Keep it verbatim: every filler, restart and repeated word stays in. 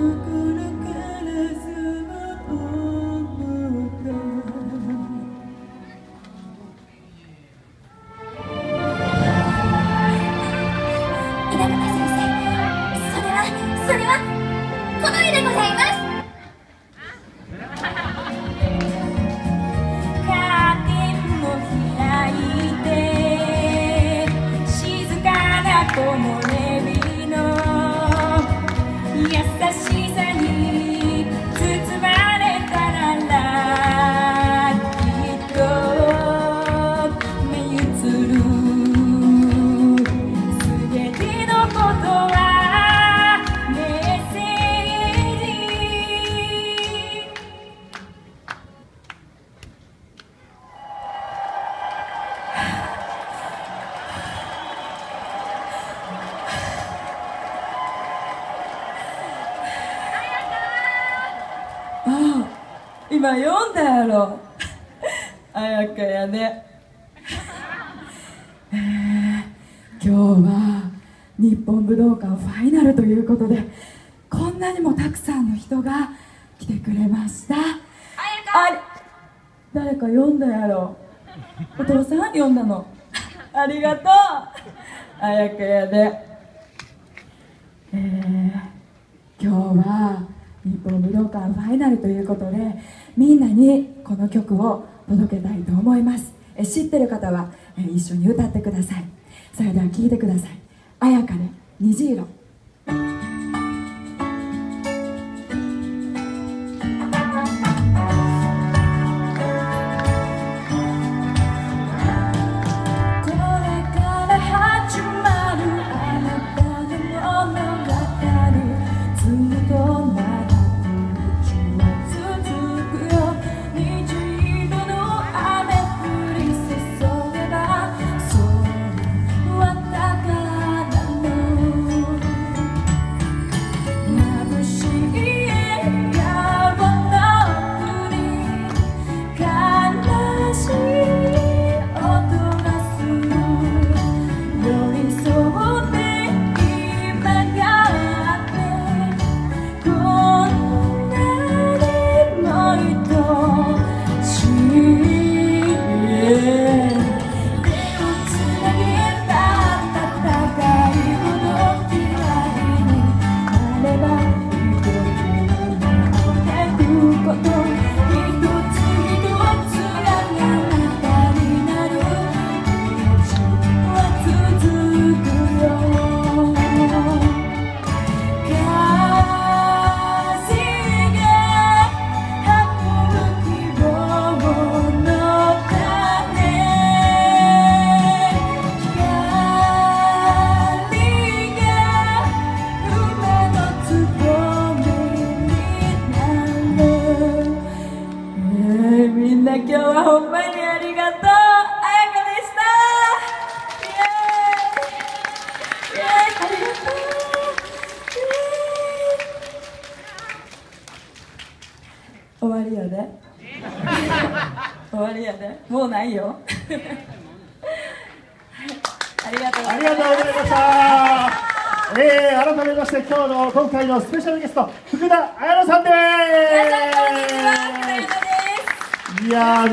今読んだやろ。あやかやね。えー、今日は日本武道館ファイナルということで、こんなにもたくさんの人が来てくれました。あれ、誰か読んだやろ。お父さん読んだの。ありがとう。あやかやで、えー、今日は日本武道館ファイナルということで、みんなにこの曲を届けたいと思います。え知ってる方はえ一緒に歌ってください。それでは聴いてください。あやかで虹色。今日はほんまにありがとう。あやかでした。イエーイイエーイ、ありがとう。終わりやで。終わりやで。もうないよ。ありがとうございました。 ありがとうございました。えー、改めまして今日の今回のスペシャルゲスト、福田彩乃さんです。 皆さんこんにちは、福田彩乃です。 いやー